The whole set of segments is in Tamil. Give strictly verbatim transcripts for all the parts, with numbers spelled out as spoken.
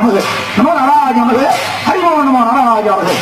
நமக்கு நமோ நாராஜ நமக்கு ஹரிமோ நமோ நாராஜ நமக்கு.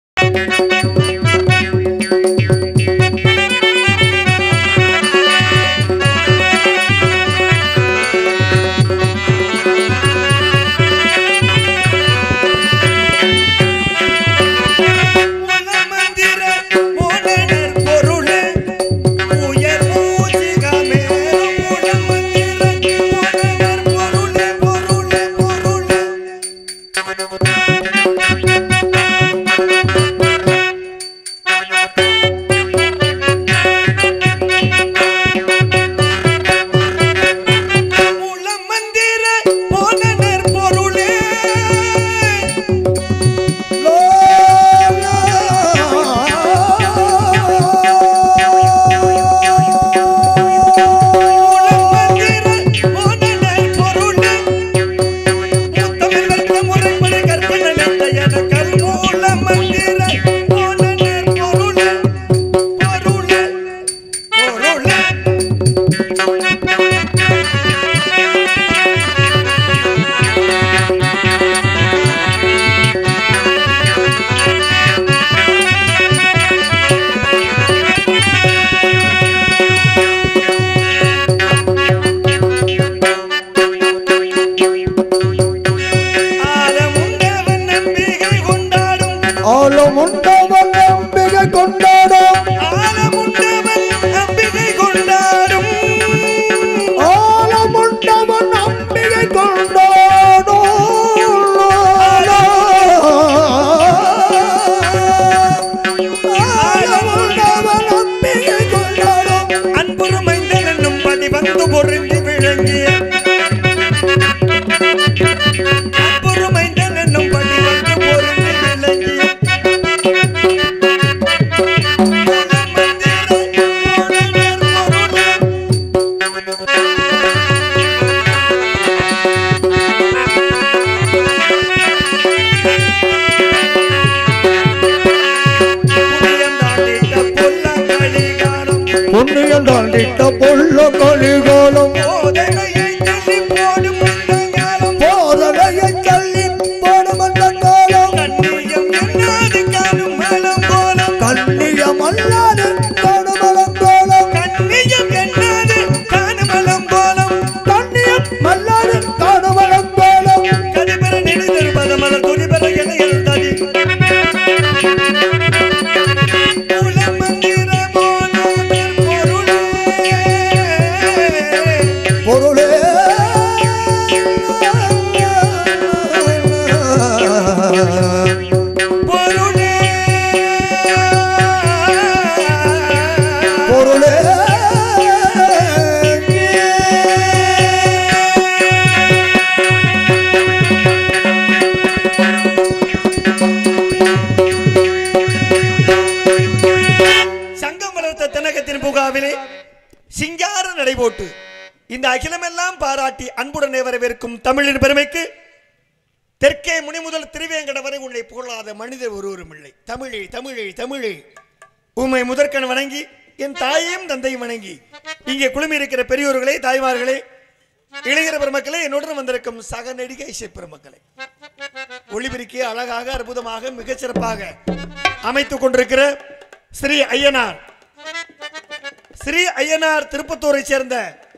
இந்த அகிலமெல்லாம் பாராட்டி அன்புடனே வரவேற்கும் தமிழின் பெருமைக்கு தெற்கே முனி முதல் திருவேங்கட வரை உன்னை புகழாத மனிதர் ஒருவரும் இல்லை. தமிழே தமிழே தமிழே உம்மை முதற்கண் வணங்கி என் தாயையும் தந்தையும் வணங்கி இங்கே குழுமி இருக்கிற பெரியோர்களே, தாய்மார்களே, இளைஞர் பெருமக்களே, என்னுடன் வந்திருக்கும் சக நடிகை இசை பெருமக்களே, ஒளிபெருக்கி அழகாக அற்புதமாக மிகச்சிறப்பாக அமைத்துக் கொண்டிருக்கிற ஸ்ரீ ஐயனார் ஸ்ரீ ஐயனார் திருப்பத்தூரை சேர்ந்த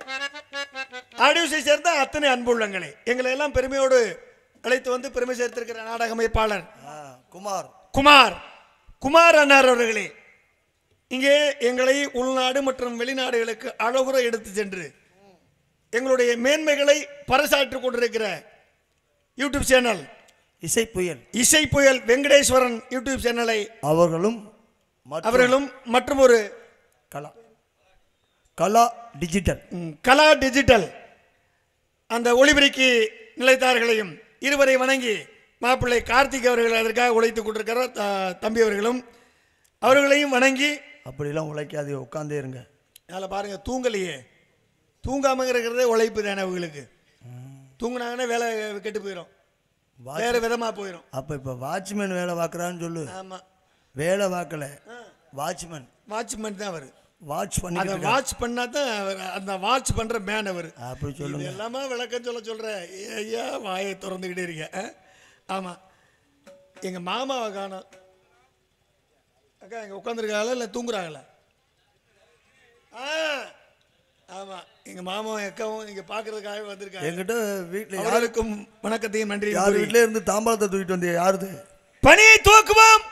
ஆடியோஸை சேர்ந்த அத்தனை அன்புள்ளங்களே, எங்களை எல்லாம் பெருமையோடு அழைத்து வந்து பெருமை சேர்த்திருக்கிற நாடக அமைப்பாளர் குமார் குமார் குமார் அண்ணார் அவர்களே, இங்கே எங்களை உள்நாடு மற்றும் வெளிநாடுகளுக்கு அழகுற எடுத்து சென்று எங்களுடைய மேன்மைகளை பறைசாற்றிக் கொண்டிருக்கிற யூடியூப் சேனல் இசை புயல் இசை புயல் வெங்கடேஸ்வரன் யூடியூப் சேனலை அவர்களும் அவர்களும் மற்றும் ஒரு கலா கலா டிஜிட்டல் கலா டிஜிட்டல் அந்த ஒளிபெருக்கி நிலைத்தார்களையும் இருவரை வணங்கி மாப்பிள்ளை கார்த்திக் அவர்கள் அதற்காக உழைத்துக் கொண்டிருக்கிற தம்பி அவர்களும் அவர்களையும் வணங்கி, அப்படிலாம் உழைக்காதே, உட்காந்தே இருங்க. அதில் பாருங்க, தூங்கலையே, தூங்காம இருக்கிறதே உழைப்பு தானே அவங்களுக்கு. தூங்கினாங்கன்னா வேலை கெட்டு போயிடும், வேற விதமா போயிடும். அப்ப இப்ப வாட்ச்மேன் வேலை பார்க்கறான்னு சொல்லு. ஆமா, வேலை பார்க்கல, வாட்ச்மேன் வாட்ச்மேன் தான் அவரு. வாட்ச் பண்ணி அதை வாட்ச் பண்ணா தான் அந்த வாட்ச் பண்ற மேன் அவர். அப்படி சொல்லுங்க. எல்லாமே விளக்கம் சொல்ல சொல்ற ஐயா வாயை திறந்துக்கிட்டே இருக்க. ஆமா, எங்க மாமாவை காணோம். அக்கா இங்க உட்காந்துருக்காங்களா இல்லை தூங்குறாங்களா? ஆ ஆமா, எங்க மாமாவும் அக்காவும் இங்க பாக்குறதுக்காக வந்திருக்காங்க. என்கிட்ட வீட்டுல யாருக்கும் வணக்கத்தையும் நன்றி. யார் வீட்டுல இருந்து தாம்பாளத்தை தூக்கிட்டு வந்து யாருது பணியை துவக்குவோம்.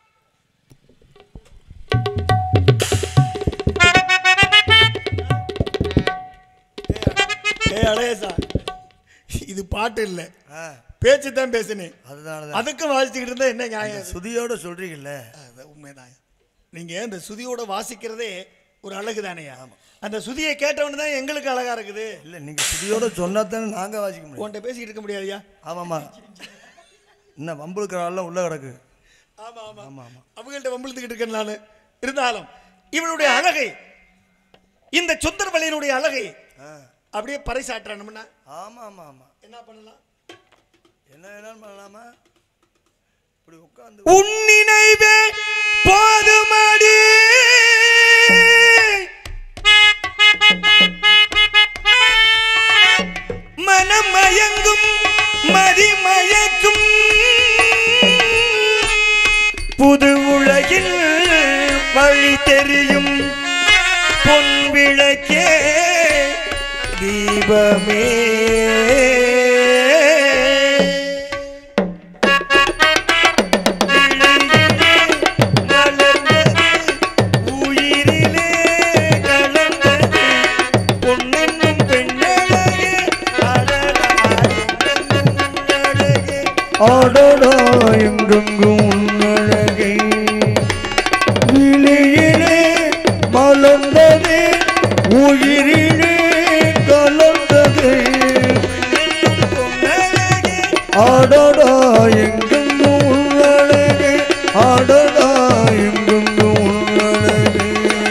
இது பாட்டு இல்ல, பேச்சு தான் பேசுனேன். அதுக்கும் வாசிச்சுக்கிட்டு இருந்தா என்ன நியாயம்? சுதியோட சொல்றீங்கல்ல, உண்மைதான். நீங்க இந்த சுதியோட வாசிக்கிறதே ஒரு அழகு தானேயா? அந்த சுதியை கேட்டவன தான் எங்களுக்கு அழகா இருக்குது. இல்ல நீங்க சுதியோட சொன்னா தானே நாங்க வாசிக்க முடியும். உன்கிட்ட பேசிக்கிட்டு இருக்க முடியாதுயா. ஆமாமா, என்ன வம்புழுக்கிறாள் உள்ள கிடக்கு. ஆமா ஆமா ஆமா ஆமா, அவங்கள்ட்ட வம்புழுத்துக்கிட்டு இருக்கேன் நான். இருந்தாலும் இவனுடைய அழகை, இந்த சுந்தரவள்ளியினுடைய அழகை அப்படியே பறைசாற்றணும்னா ஆமா ஆமா ஆமா என்ன பண்ணலாம்? என்ன வேணாலும் பண்ணலாமா? இப்படி உட்கார்ந்து உன் நினைவே போதுமாடி மனம் மயங்கும் மதிமயக்கும் புது உலகில் வழி தெரியும் பொன் விளக்கே தீபமே. ஆடடா எங்கெங்கும் உன்னழகை விழியிலே மலர்ந்ததே உயிரிலே கலந்ததே. ஆடடா எங்கெங்கும் உன்னழகை, ஆடடா எங்கெங்கும் உன்னழகை.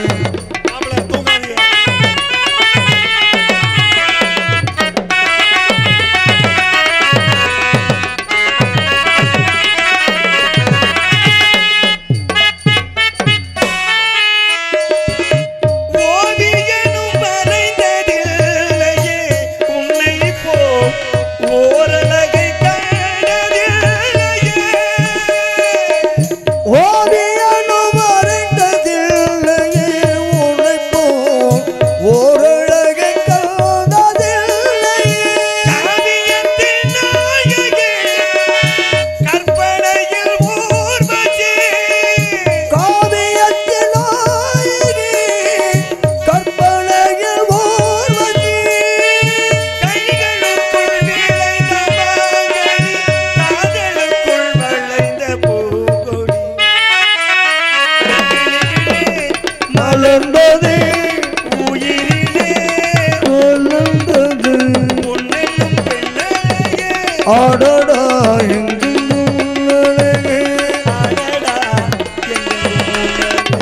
ஆடடா எங்கெங்கும் உன்னழகே, ஆடடா எங்கெங்கும்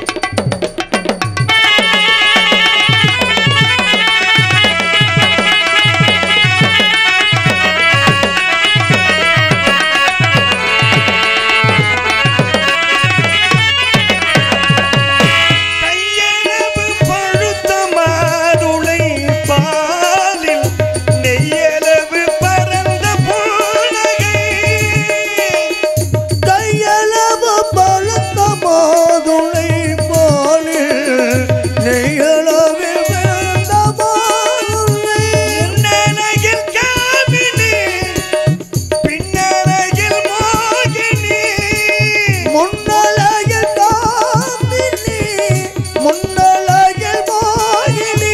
கையளவு பழுத்த மாதுளை பாலில் நெய்யளவு பரந்த புன்னகை. கையளவு பழுத்த மாதுளை பாலில் நெய்யளவில் விழுந்த மாதுளை. முன்னழகில் காமினி பின்னழகில் மோகினி, முன்னழகில் காமினி முன்னழகில் மோகினி.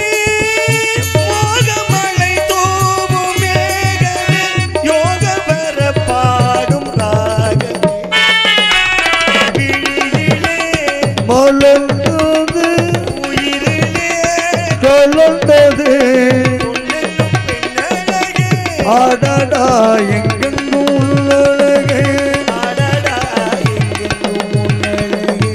மோகமலை தூவும் மேகமே யோக வர பாடும் ராகமே. விழியிலே மலர்ந்தது உயிரிலே கலந்தது. பொன்னென்னும் பெண்ணழகே, ஆடடா எங்கெங்கும் உன்னழகே. ஆடடா எங்கெங்கும் உன்னழகே.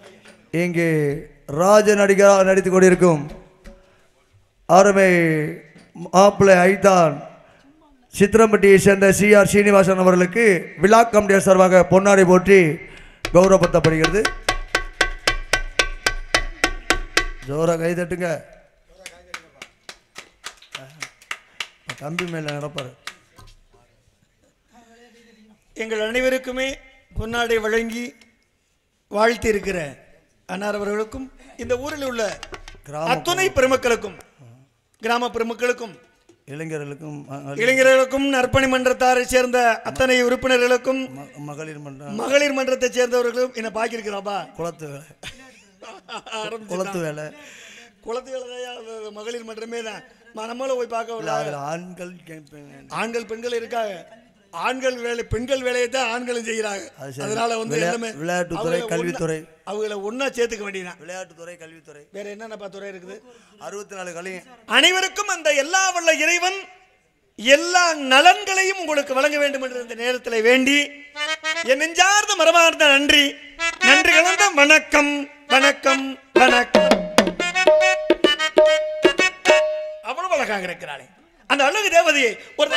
இங்கே ராஜ நடிகராக நடித்துக் கொண்டிருக்கும் அருமை மாப்பிள்ளை ஐதான் சித்திரம்பட்டியை சேர்ந்த சி ஆர் சீனிவாசன் அவர்களுக்கு விழா கமிட்டியார் சார்பாக பொன்னாடை போற்றி கௌரவப்படுத்தப்படுகிறது. ஜோரா கை தட்டுங்க. தம்பி மேல நடப்பாரு. எங்கள் அனைவருக்குமே பொன்னாடை வழங்கி வாழ்த்தி இருக்கிற அன்னார் அவர்களுக்கும் இந்த ஊரில் உள்ள அத்துணை பெருமக்களுக்கும் கிராம பெருமக்களுக்கும் இளைஞர்களுக்கும் இளைஞர்களுக்கும் நற்பணி மன்றத்தாரை சேர்ந்த அத்தனை உறுப்பினர்களுக்கும் மகளிர் மன்றம் மகளிர் மன்றத்தை சேர்ந்தவர்களும் என்ன பாக்கி இருக்கிறாப்பா குளத்து வேலை குளத்து வேலை குளத்து வேலை மகளிர் மன்றமே தான் நம்மளும் போய் பார்க்க ஆண்கள் ஆண்கள் பெண்கள் இருக்காங்க. ஆண்கள் வேலை பெண்கள் வேலையை தான் ஆண்களும் செய்கிறாங்க. அதனால வந்து விளையாட்டுத்துறை கல்வித்துறை அவங்கள ஒன்னா சேர்த்துக்க வேண்டியதான். விளையாட்டுத்துறை கல்வித்துறை வேற என்னென்ன துறை இருக்குது? அறுபத்தி நாலு கலை. அனைவருக்கும் அந்த எல்லா வல்ல இறைவன் எல்லா நலன்களையும் உங்களுக்கு வழங்க வேண்டும் என்ற இந்த நேரத்தில் வேண்டி என் நெஞ்சார்ந்த மரமார்ந்த நன்றி நன்றி கலந்த வணக்கம் வணக்கம் வணக்கம். அவ்வளவு அழகாக இருக்கிறாளே அந்த அழகு தேவதையை ஒரு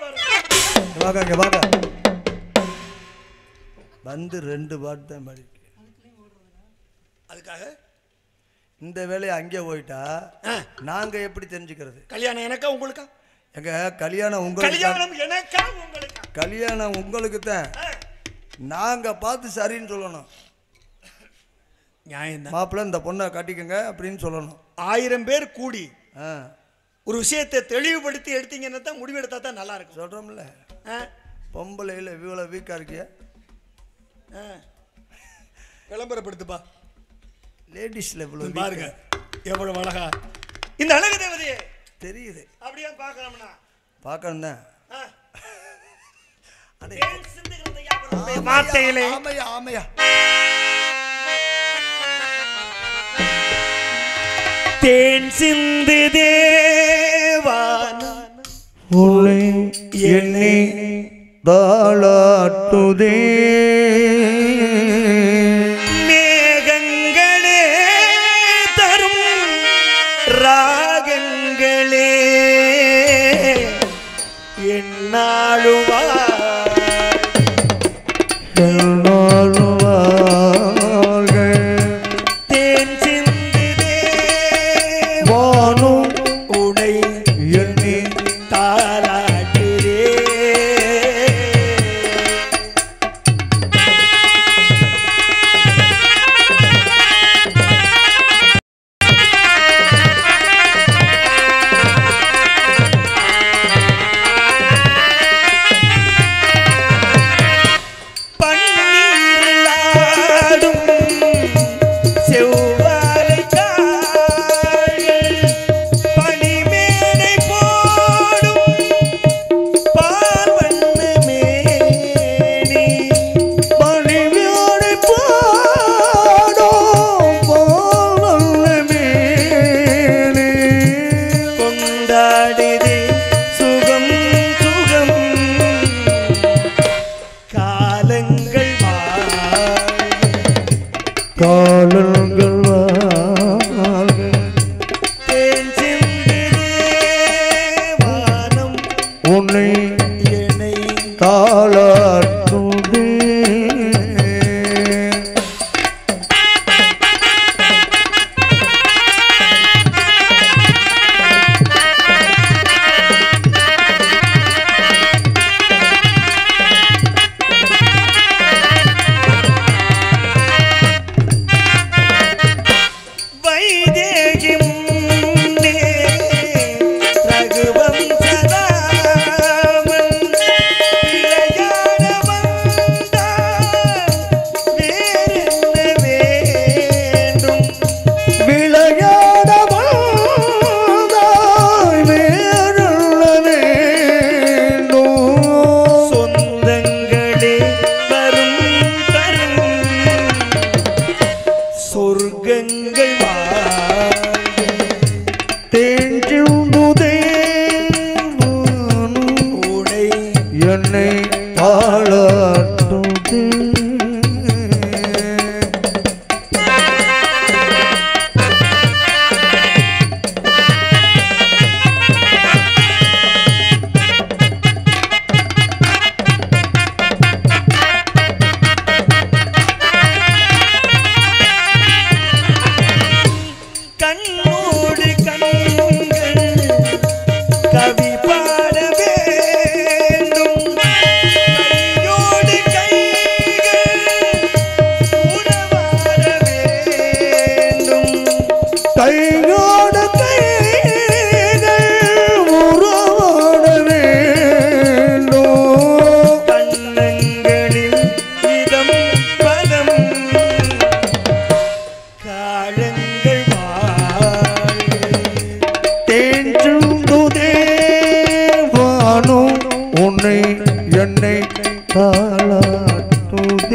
வந்து ரெண்டு பாட்டு தான் பாடி. அதுக்காக இந்த வேலையை அங்கே போயிட்டா நாங்க எப்படி தெரிஞ்சுக்கிறது? கல்யாணம் எனக்கா உங்களுக்கா? எங்க கல்யாணம் உங்களுக்கு கல்யாணம் எனக்கா உங்களுக்கா? கல்யாணம் உங்களுக்கு தான். நாங்க பார்த்து சரின்னு சொல்லணும். நியாயம். மாப்பிள்ளை இந்த பொண்ணை கட்டிக்கங்க அப்படின்னு சொல்லணும். ஆயிரம் பேர் கூடி ஒரு விஷயத்தை தெளிவுபடுத்தி எடுத்தீங்கன்னா தான் முடிவெடுத்தா தான் நல்லா இருக்கும். சொல்றோம்ல பொம்பளையில் இவ்வளவு வீக்கா இருக்கிய விளம்பரப்படுத்துப்பா. லேடிஸ்ல இவ்வளவு பாருங்க எவ்வளவு அழகா இந்த அழகு தேவதையே தெரியுது. அப்படியே பார்க்கலாம்னா பார்க்கணும் தான். வார்த்தையிலே ஆமையா ஆமையா தேன் சிந்து தேவான உன்னை என்னை தாளாட்டுதே மேகங்களே தரும் ராகங்களே என்னாலுவா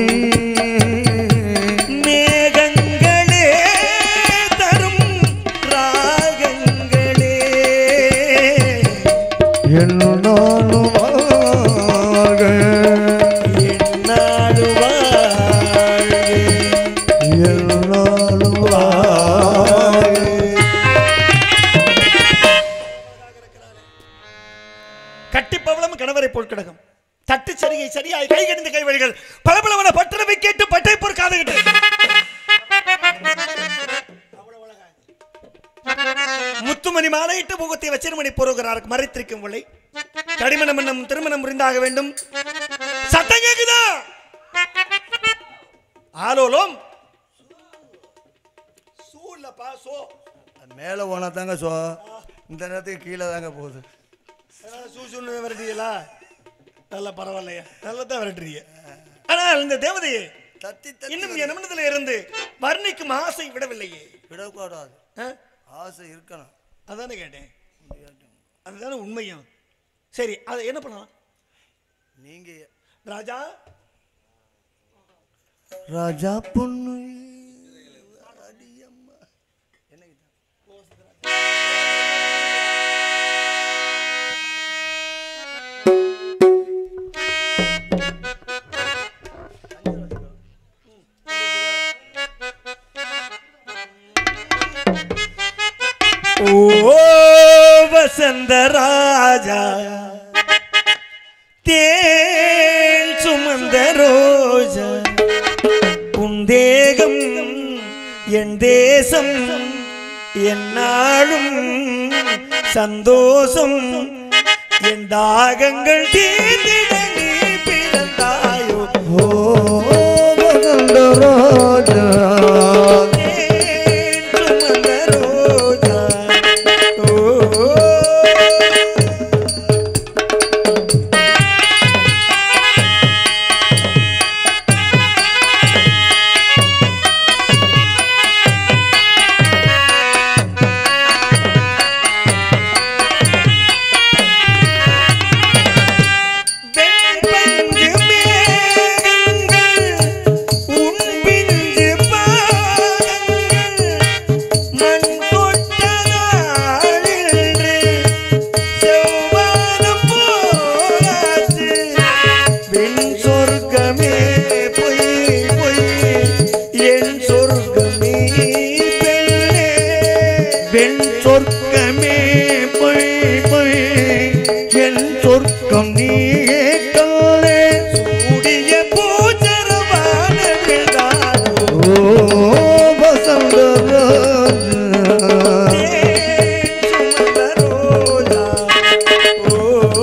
மேகங்களே தரும் ராகங்களே என்னாலும் வாழ்க என்னாலும் வாழ்க என்னாலும் வாழ்க. கட்டிப்பவளம் கணவரை போல் கிடக்கும் தட்டு சரிகை சரியாய் கை கடிந்த கைவழிகள் பளபளவன பட்டணவை கேட்டு பட்டை போர் காதுகிட்டு முத்துமணி மாலையிட்டு முகத்தை வச்சிருமணி போருகிறார் மறைத்திருக்கும் விலை கடிமணம் என்னும் திருமணம் புரிந்தாக வேண்டும். சட்டம் கேக்குதா? ஆலோலம் சூல்லப்பா சோ மேலே போனா தாங்க சோ இந்த நேரத்துக்கு கீழே தாங்க போகுது. சூசுன்னு விரட்டுறீங்களா? நல்லா பரவாயில்லையா, நல்லா தான் விரட்டுறீங்க. ஆனால் இந்த தேவதையே தத்தி இன்னும் என் மனதில் இருந்து வர்ணிக்கும் ஆசை விடவில்லையே. விடக்கூடாது, ஆசை இருக்கணும். அதானே கேட்டேன், அதுதானே உண்மையும். சரி, அதை என்ன பண்ணலாம்? நீங்க ராஜா ராஜா பொண்ணு ஓ வசந்த ராஜா தேன் சுமந்த ரோஜா உன் தேகம் என் தேசம் என்னாலும் சந்தோஷம் என் தாகங்கள் தீர்ந்திட நீ பிறந்தாயோ. ஓ வசந்த ராஜா சொர்க்கமே பொய் பொய் என் சொர்க்கம் நீயே காணே சூடிய பூஜரவான ஓ வசந்த ரோஜா ஓ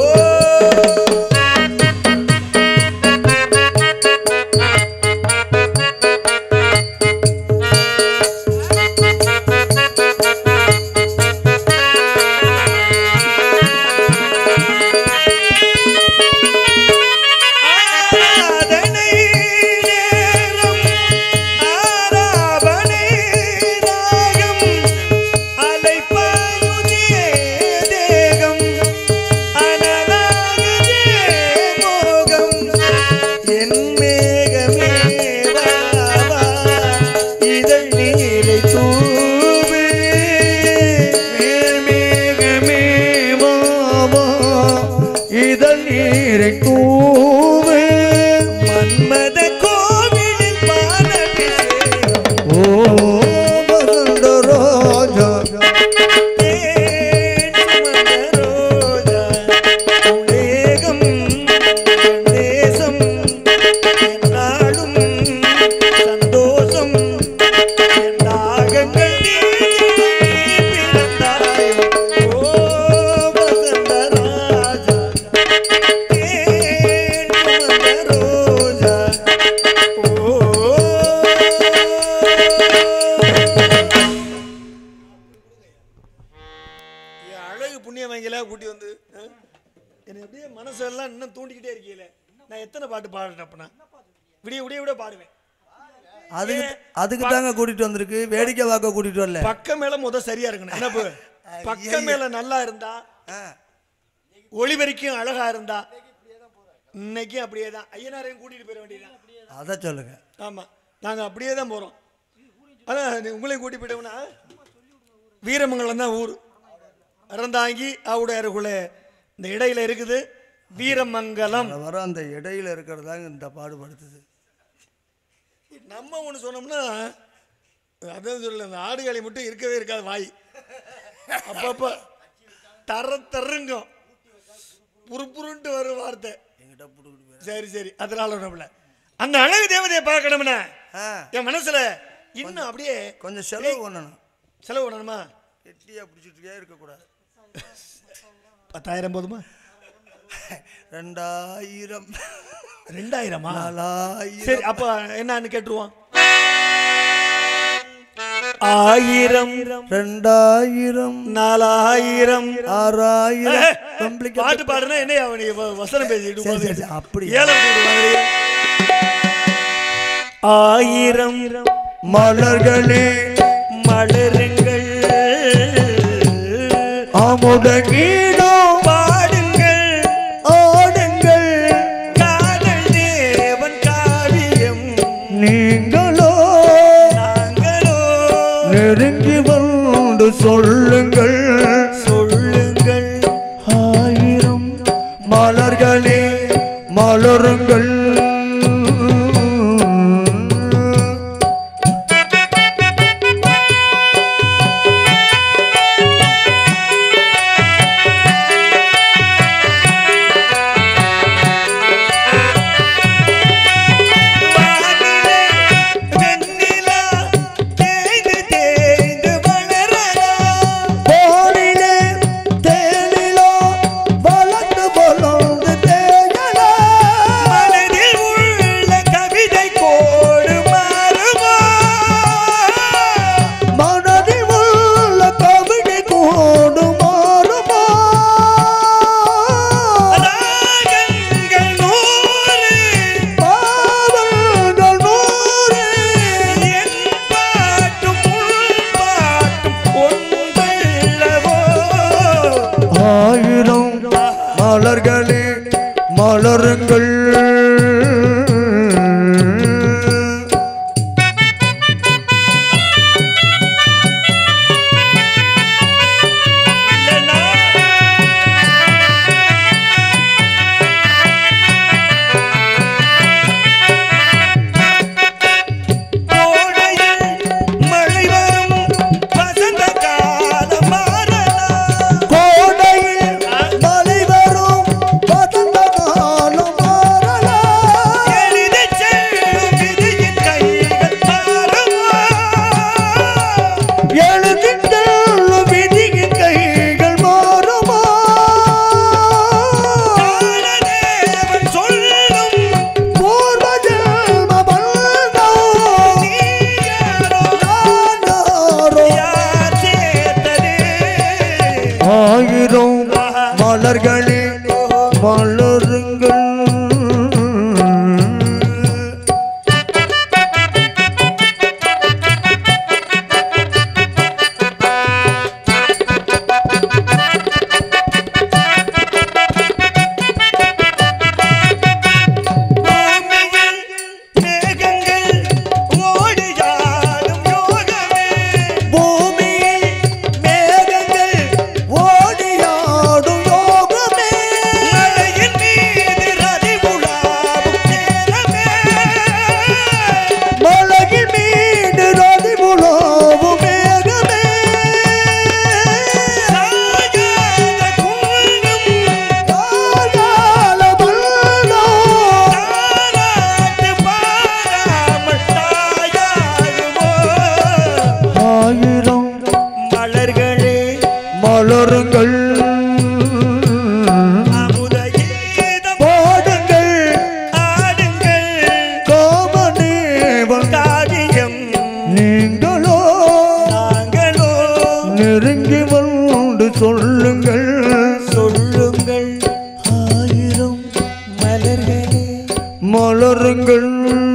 கூட்டி வந்து எனக்கு அப்படியே மனசெல்லாம் இன்னும் தூண்டிக்கிட்டே இருக்கீங்களே. நான் எத்தனை பாட்டு பாடுறேன் அப்பனா விடிய விடிய விட பாடுவேன். அதுக்கு அதுக்கு தாங்க கூட்டிட்டு வந்திருக்கு, வேடிக்கை பார்க்க கூட்டிட்டு வரல. பக்கம் மேல முத சரியா இருக்கணும். என்ன பக்கம் மேல நல்லா இருந்தா ஒளிவரிக்கும் அழகா இருந்தா இன்னைக்கு அப்படியே தான் ஐயனாரையும் கூட்டிட்டு போயிட வேண்டியதான். அதை சொல்லுங்க. ஆமாம், நாங்கள் அப்படியே தான் போகிறோம். அதான் உங்களையும் கூட்டி போயிட்டோம்னா வீரமங்கலம் தான் ஊர். அறந்தாங்கி ஆவுடையாருக்குள்ளே இந்த இடையில இருக்குது வீரமங்கலம். வர அந்த இடையில இருக்கிறதாங்க இந்த பாடுபடுத்துது. நம்ம ஒன்று சொன்னோம்னா அதான் சொல்லல, அந்த ஆடுகளை மட்டும் இருக்கவே இருக்காது வாய். அப்பப்போ தர தருங்கும் புறுப்புருன்ட்டு வரும் வார்த்தை. சரி சரி, அதனால நம்மள அந்த அழகு தேவதையை பார்க்கணும்னா என் மனசுல இன்னும் அப்படியே கொஞ்சம் செலவு பண்ணணும். செலவு பண்ணணுமா? கெட்டியா பிடிச்சிட்டே இருக்கக்கூடாது. பத்தாயிரம் போதுமா? ரெண்டாயிரம். ரெண்டாயிரமா? நாலாயிரம். சரி, அப்ப என்னன்னு கேட்டுருவோம். ஆயிரம், ரெண்டாயிரம், நாலாயிரம், ஆறாயிரம். பாட்டு பாடுனா என்ன அவனி வசனம் பேசிட்டு அப்படி ஆயிரம் மலர்களே மலருங்கள் அமுதகீதோ பாடுங்கள் ஆடுங்கள் காதல் தேவன் காவியம் நீங்களோ நாங்களோ நெருங்கி வந்து சொல்லுங்கள் சொல்லுங்கள். ஆயிரம் மலர்களே மலருங்கள். மலர்களே மலருங்கள். மலர்களே மலருங்கள். மலருங்கள் பாடுங்கள் ஆடுங்கள் காமதேவன் காவியம் நீங்களோ நாங்களோ நெருங்கி வந்து சொல்லுங்கள் சொல்லுங்கள். ஆயிரம் மலர்களே மலருங்கள்.